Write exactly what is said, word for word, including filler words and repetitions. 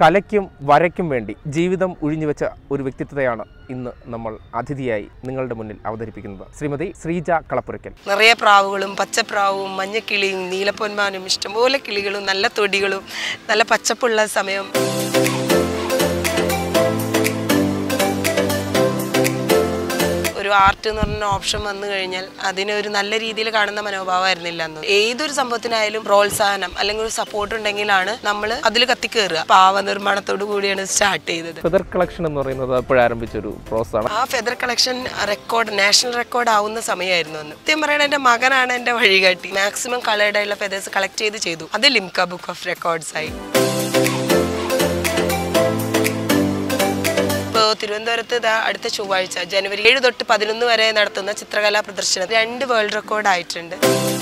കലയ്ക്കും വരയ്ക്കും വേണ്ടി ജീവിതം ഉഴിഞ്ഞുവെച്ച ഒരു വ്യക്തിത്വത്തെയാണ് ഇന്ന് നമ്മൾ അതിഥിയായി നിങ്ങളുടെ മുന്നിൽ അവതരിപ്പിക്കുന്നത്. ശ്രീമതി ശ്രീജ കളപ്പുരയ്ക്കൽ. നിറയെ പ്രാവുകളും പച്ചപ്രാവും മഞ്ഞക്കിളിയും നീലപ്പൊന്മാനും ഇഷ്ടംപോലെ കിളികളും നല്ല തൊടികളും നല്ല പച്ചപ്പുള്ള സമയം. ഒരു ആർട്ട് എന്ന് പറഞ്ഞ ഓപ്ഷൻ വന്നു കഴിഞ്ഞാൽ അതിനെ ഒരു നല്ല രീതിയിൽ കാണുന്ന മനോഭാവമായിരുന്നില്ല അന്ന്. ഏതൊരു സംഭവത്തിനായാലും പ്രോത്സാഹനം അല്ലെങ്കിൽ ഒരു സപ്പോർട്ട് ഉണ്ടെങ്കിലാണ് നമ്മൾ അതിൽ കത്തിക്കേറുക. പാവ നിർമ്മാണത്തോടു കൂടിയാണ് സ്റ്റാർട്ട് ചെയ്തത്. ഫെദർ കളക്ഷൻ എന്ന് പറയുന്നത് അപ്പോഴാരംഭിച്ചൊരു പ്രോസസ്സാണ്. ആ feather collection record national record ആവുന്ന സമയമായിരുന്നു അന്ന്. സത്യം പറയണ എന്റെ മകനാണ് എന്റെ വഴികാട്ടി. മാക്സിമം കളേർഡ് ആയിട്ടുള്ള ഫെദേഴ്സ് കളക്ട് ചെയ്ത് ചെയ്തു. അത് ലിംക ബുക്ക് ഓഫ് റെക്കോർഡ്സ് ആയി. തിരുവനന്തപുരത്ത് അടുത്ത ചൊവ്വാഴ്ച ജനുവരി ഏഴ് തൊട്ട് പതിനൊന്ന് വരെ നടത്തുന്ന ചിത്രകലാ പ്രദർശനം രണ്ട് വേൾഡ് റെക്കോർഡ് ആയിട്ടുണ്ട്.